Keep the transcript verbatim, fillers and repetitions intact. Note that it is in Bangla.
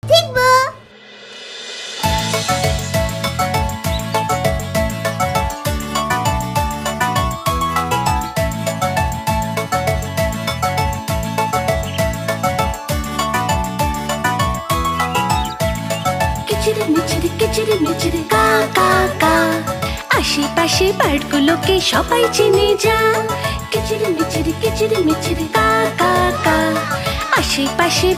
শিখবো। কিচিরি মিচিরি কিচিরি মিচিরি কা কা কা, আশেপাশে বার্ডগুলোকে সবাই চিনে যা। কিচিরি মিচিরি কিচিরি মিচিরি কা কা কা, আশেপাশে